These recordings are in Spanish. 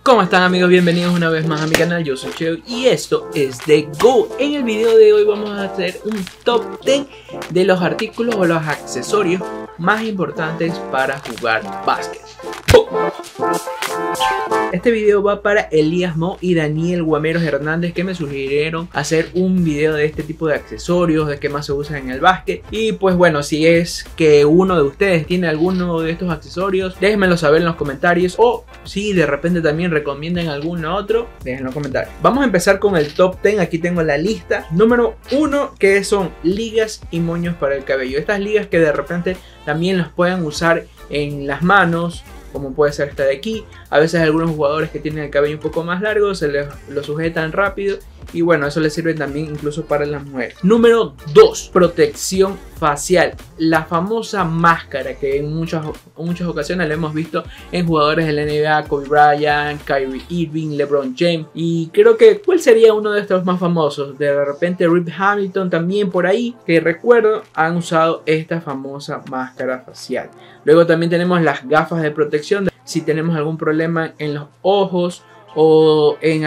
¿Cómo están, amigos? Bienvenidos una vez más a mi canal. Yo soy Cheo y esto es The GOAT. En el video de hoy vamos a hacer un top 10 de los artículos o los accesorios más importantes para jugar básquet. Este video va para Elías Mo y Daniel Guameros Hernández, que me sugirieron hacer un video de este tipo de accesorios, de qué más se usa en el básquet. Y pues bueno, si es que uno de ustedes tiene alguno de estos accesorios, déjenmelo saber en los comentarios, o si de repente también recomiendan alguno otro, déjenlo en los comentarios. Vamos a empezar con el top 10. Aquí tengo la lista. Número 1, que son ligas y moños para el cabello. Estas ligas que de repente también los pueden usar en las manos, como puede ser esta de aquí. A veces algunos jugadores que tienen el cabello un poco más largo se les lo sujetan rápido, y bueno, eso les sirve también incluso para las mujeres. Número 2, protección facial. La famosa máscara que en muchas ocasiones la hemos visto en jugadores de la NBA, Kobe Bryant, Kyrie Irving, LeBron James. Y creo que ¿cuál sería uno de estos más famosos? De repente Rip Hamilton también por ahí, que recuerdo, han usado esta famosa máscara facial. Luego también tenemos las gafas de protección. Si tenemos algún problema en los ojos o en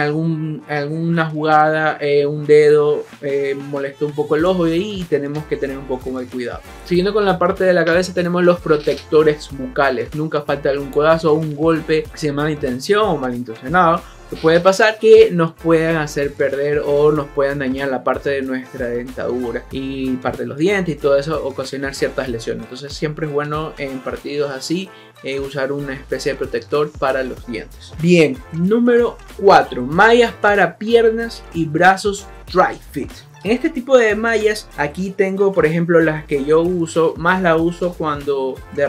alguna jugada, un dedo molesta un poco el ojo, y ahí tenemos que tener un poco de cuidado. Siguiendo con la parte de la cabeza, tenemos los protectores bucales. Nunca falta algún codazo o un golpe sin mala intención o malintencionado que puede pasar, que nos puedan hacer perder o nos puedan dañar la parte de nuestra dentadura y parte de los dientes, y todo eso ocasionar ciertas lesiones. Entonces siempre es bueno en partidos así usar una especie de protector para los dientes. Bien, número 4, mallas para piernas y brazos Dry Fit. En este tipo de mallas, aquí tengo por ejemplo las que yo uso, más la uso cuando de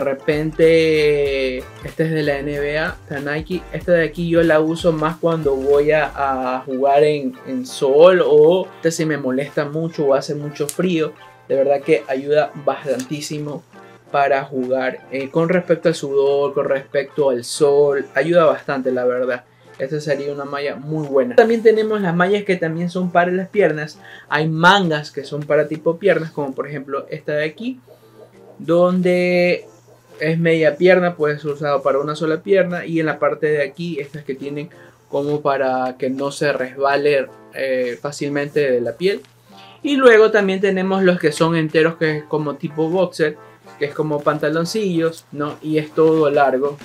repente, esta es de la NBA, esta Nike, esta de aquí yo la uso más cuando voy a jugar en sol, o esta se me molesta mucho o hace mucho frío. De verdad que ayuda bastantísimo para jugar con respecto al sudor, con respecto al sol, ayuda bastante, la verdad. Esta sería una malla muy buena. También tenemos las mallas que también son para las piernas. Hay mangas que son para tipo piernas, como por ejemplo esta de aquí, donde es media pierna, puede ser usado para una sola pierna. Y en la parte de aquí, estas que tienen como para que no se resbale fácilmente de la piel. Y luego también tenemos los que son enteros, que es como tipo boxer, que es como pantaloncillos, ¿no? Y es todo largo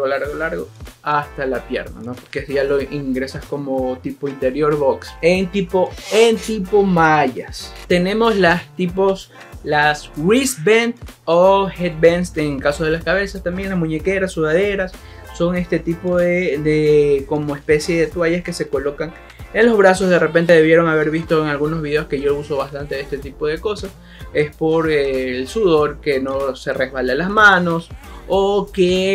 hasta la pierna, ¿no? Porque ya lo ingresas como tipo interior box. En tipo mallas tenemos las wristband o headbands en caso de las cabezas. También las muñequeras, sudaderas, son este tipo de como especie de toallas que se colocan en los brazos. De repente debieron haber visto en algunos videos que yo uso bastante de este tipo de cosas. Es por el sudor, que no se resbala las manos, o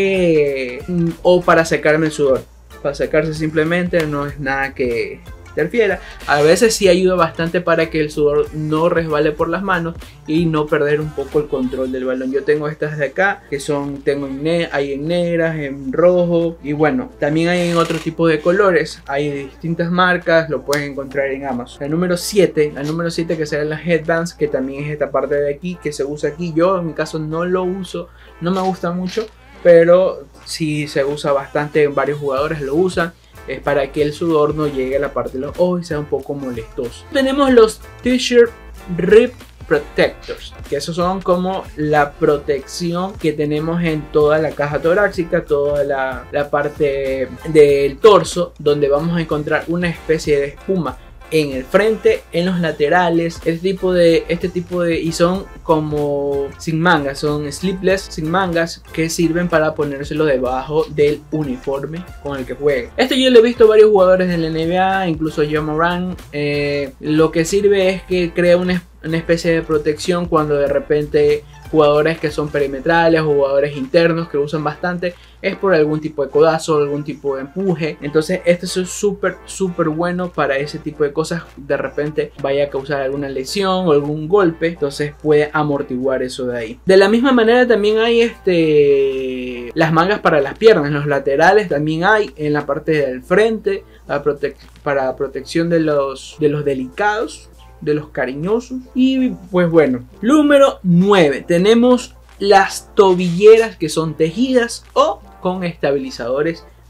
para secarme el sudor. Para secarse simplemente, no es nada que interfiera. A veces sí ayuda bastante para que el sudor no resbale por las manos y no perder un poco el control del balón. Yo tengo estas de acá, que hay en negras, en rojo, y bueno, también hay en otro tipo de colores. Hay distintas marcas, lo puedes encontrar en Amazon. La número 7 que serán las headbands, que también es esta parte de aquí, que se usa aquí. Yo en mi caso no lo uso, no me gusta mucho, pero sí se usa bastante, varios jugadores lo usan. Es para que el sudor no llegue a la parte de los ojos y sea un poco molestoso. Tenemos los T-shirt Rip Protectors, que esos son como la protección que tenemos en toda la caja torácica, toda la parte del torso, donde vamos a encontrar una especie de espuma en el frente, en los laterales, este tipo de y son como sin mangas, son sleeveless, sin mangas, que sirven para ponérselo debajo del uniforme con el que jueguen. Esto yo lo he visto a varios jugadores de la NBA, incluso Ja Morant. Lo que sirve es que crea una especie de protección cuando de repente jugadores que son perimetrales o jugadores internos que usan bastante, es por algún tipo de codazo, algún tipo de empuje. Entonces este es súper bueno para ese tipo de cosas. De repente vaya a causar alguna lesión o algún golpe, entonces puede amortiguar eso de ahí. De la misma manera también hay las mangas para las piernas, en los laterales también hay, en la parte del frente para protección de los delicados, de los cariñosos. Y pues bueno, número 9, tenemos las tobilleras, que son tejidas o con estabilizadores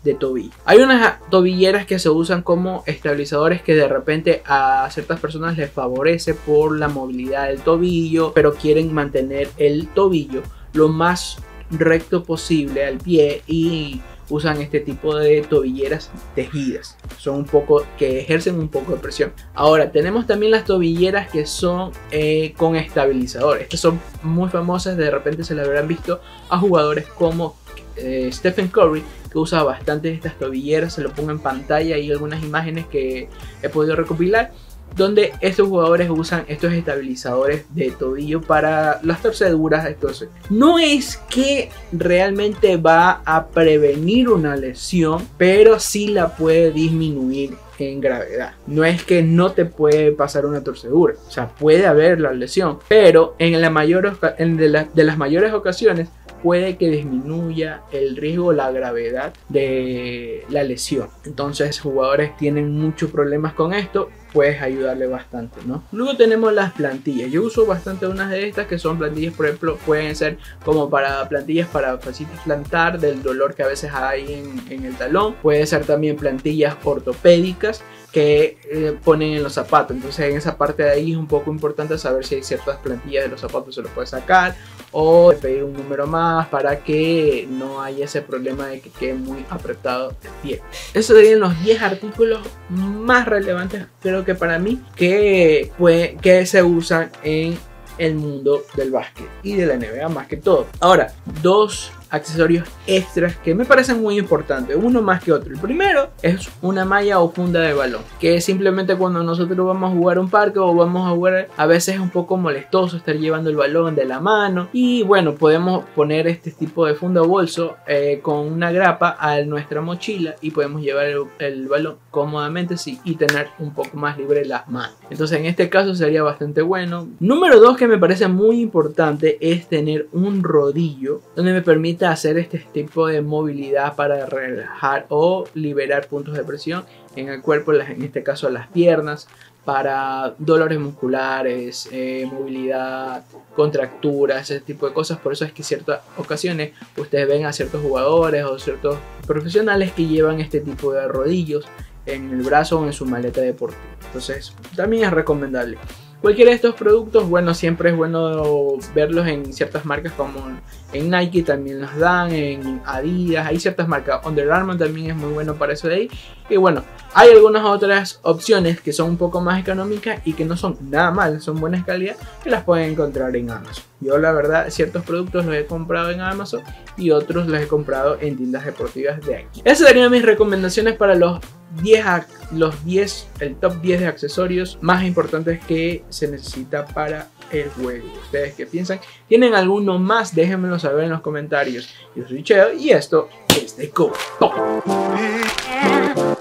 de tobillo. Hay unas tobilleras que se usan como estabilizadores que de repente a ciertas personas les favorece por la movilidad del tobillo, pero quieren mantener el tobillo lo más recto posible al pie y usan este tipo de tobilleras tejidas. Son un poco que ejercen un poco de presión. Ahora tenemos también las tobilleras que son con estabilizadores. Estas son muy famosas, de repente se las habrán visto a jugadores como Stephen Curry, que usa bastante estas tobilleras. Se lo pongo en pantalla y algunas imágenes que he podido recopilar, donde estos jugadores usan estos estabilizadores de tobillo para las torceduras. Entonces, no es que realmente va a prevenir una lesión, pero sí la puede disminuir en gravedad. No es que no te puede pasar una torcedura, o sea, puede haber la lesión, pero en las mayores ocasiones puede que disminuya el riesgo, la gravedad de la lesión. Entonces, jugadores tienen muchos problemas con esto, puedes ayudarle bastante, ¿no? Luego tenemos las plantillas. Yo uso bastante unas de estas, que son plantillas, por ejemplo, pueden ser como para plantillas para fascitis plantar, del dolor que a veces hay en el talón. Puede ser también plantillas ortopédicas que ponen en los zapatos. Entonces, en esa parte de ahí es un poco importante saber si hay ciertas plantillas de los zapatos se los puede sacar, o pedir un número más para que no haya ese problema de que quede muy apretado el pie. Esos serían los 10 artículos más relevantes, creo que para mí, que se usan en el mundo del básquet y de la NBA más que todo. Ahora, dos accesorios extras que me parecen muy importantes, uno más que otro. El primero es una malla o funda de balón, que simplemente cuando nosotros vamos a jugar un parque o vamos a jugar, a veces es un poco molestoso estar llevando el balón de la mano, y bueno, podemos poner este tipo de funda o bolso con una grapa a nuestra mochila y podemos llevar el balón cómodamente, sí, y tener un poco más libre las manos. Entonces, en este caso sería bastante bueno. Número 2, que me parece muy importante, es tener un rodillo donde me permite hacer este tipo de movilidad para relajar o liberar puntos de presión en el cuerpo, en este caso las piernas, para dolores musculares, movilidad, contracturas, ese tipo de cosas. Por eso es que en ciertas ocasiones ustedes ven a ciertos jugadores o ciertos profesionales que llevan este tipo de rodillos en el brazo o en su maleta deportiva. Entonces, también es recomendable. Cualquiera de estos productos, bueno, siempre es bueno verlos en ciertas marcas, como en Nike también los dan, en Adidas, hay ciertas marcas. Under Armour también es muy bueno para eso de ahí. Y bueno, hay algunas otras opciones que son un poco más económicas y que no son nada mal, son buenas calidad, que las pueden encontrar en Amazon. Yo la verdad, ciertos productos los he comprado en Amazon y otros los he comprado en tiendas deportivas de aquí. Esas serían mis recomendaciones para el top 10 de accesorios más importantes que se necesita para el juego. ¿Ustedes qué piensan? ¿Tienen alguno más? Déjenmelo saber en los comentarios. Yo soy Cheo y esto es The Code Talk.